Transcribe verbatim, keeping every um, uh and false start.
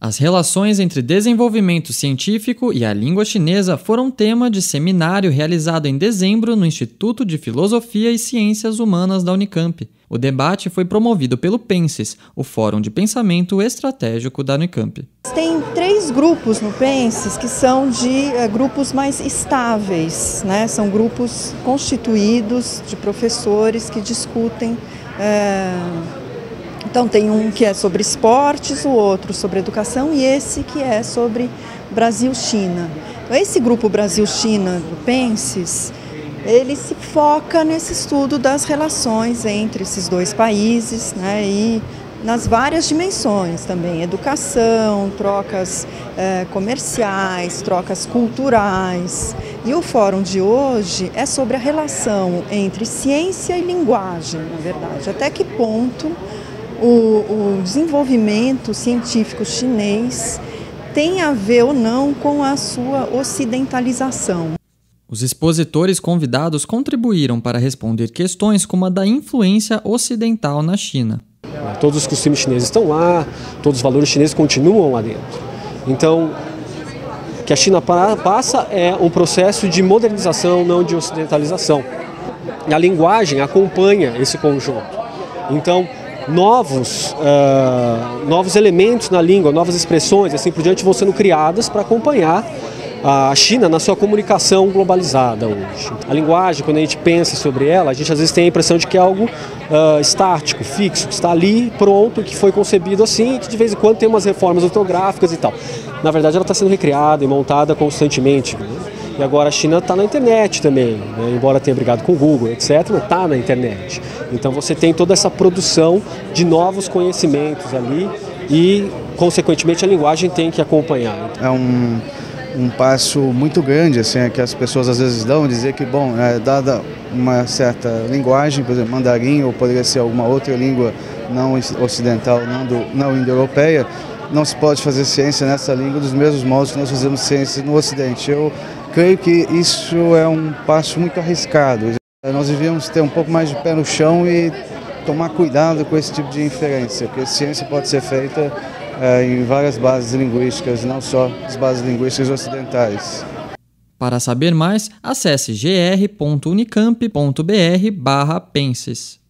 As relações entre desenvolvimento científico e a língua chinesa foram tema de seminário realizado em dezembro no Instituto de Filosofia e Ciências Humanas da Unicamp. O debate foi promovido pelo Penses, o Fórum de Pensamento Estratégico da Unicamp. Tem três grupos no Penses que são de é, grupos mais estáveis, né? São grupos constituídos de professores que discutem... É... Então tem um que é sobre esportes, o outro sobre educação e esse que é sobre Brasil-China. Então, esse grupo Brasil-China do Penses, ele se foca nesse estudo das relações entre esses dois países, né, e nas várias dimensões também, educação, trocas eh, comerciais, trocas culturais. E o fórum de hoje é sobre a relação entre ciência e linguagem, na verdade. Até que ponto o, o desenvolvimento científico chinês tem a ver ou não com a sua ocidentalização. Os expositores convidados contribuíram para responder questões como a da influência ocidental na China. Todos os costumes chineses estão lá, todos os valores chineses continuam lá dentro. Então, o que a China passa é um processo de modernização, não de ocidentalização. E a linguagem acompanha esse conjunto. Então, novos, uh, novos elementos na língua, novas expressões, assim por diante, vão sendo criadas para acompanhar a China na sua comunicação globalizada hoje. A linguagem, quando a gente pensa sobre ela, a gente às vezes tem a impressão de que é algo uh, estático, fixo, que está ali, pronto, que foi concebido assim, que de vez em quando tem umas reformas ortográficas e tal. Na verdade, ela está sendo recriada e montada constantemente. Né? E agora a China está na internet também, né? Embora tenha brigado com o Google, etcétera, está na internet. Então você tem toda essa produção de novos conhecimentos ali e, consequentemente, a linguagem tem que acompanhar. É um... um passo muito grande assim, é que as pessoas às vezes dão, dizer que, bom, é, dada uma certa linguagem, por exemplo, mandarim ou poderia ser alguma outra língua não ocidental, não, do, não indo-europeia, não se pode fazer ciência nessa língua dos mesmos modos que nós fazemos ciência no Ocidente. Eu creio que isso é um passo muito arriscado. Nós devíamos ter um pouco mais de pé no chão e tomar cuidado com esse tipo de inferência, porque ciência pode ser feita É, em várias bases linguísticas, não só as bases linguísticas ocidentais. Para saber mais, acesse g r ponto unicamp ponto b r barra penses.